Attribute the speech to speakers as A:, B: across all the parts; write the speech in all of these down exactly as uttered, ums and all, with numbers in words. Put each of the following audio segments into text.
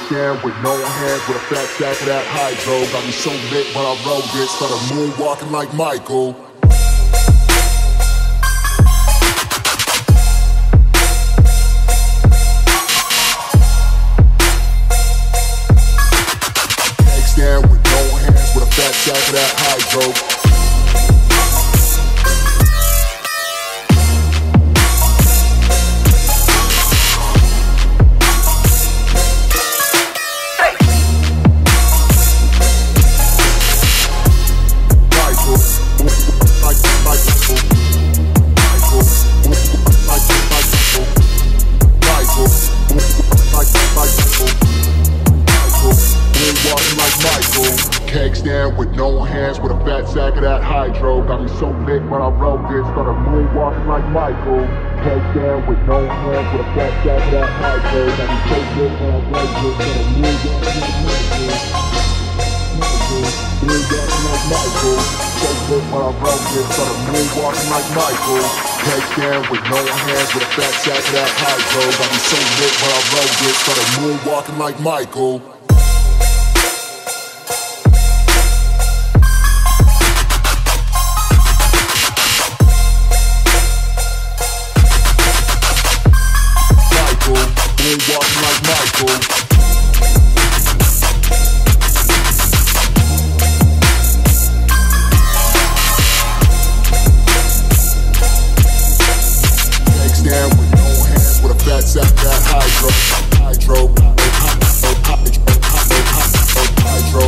A: stand with no hands, with a fat sack of that hydro. Got me so lit when I rode this, started moonwalking like Michael. Can't stand with no hands, with a fat sack of that hydro. Keg stand with no hands, with a fat sack of that hydro. Got me so lit when I rode this, started moonwalking like Michael. Keg stand with no hands, with a fat sack of that hydro. Got me so lit when I rode this, started moonwalking like Michael. Moonwalking like Michael. So lit when I rode this, started moonwalking like Michael. Keg stand with no hands, with a fat sack of that hydro. Got me so lit when I rode this, started moonwalking like Michael. Walking like Michael. Keg stand with no hands, with a fat sack that hydro. Hydro. Hydro.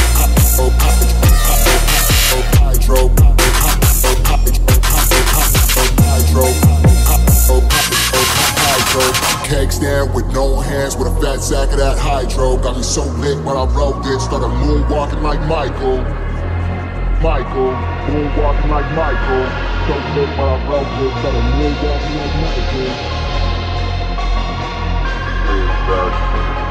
A: Keg stand with no hands, with a fat sack of that hydro. Got me so lit when I rode this, started moonwalking like Michael. Michael, moonwalking like Michael. So lit when I rode this, started moonwalking like Michael.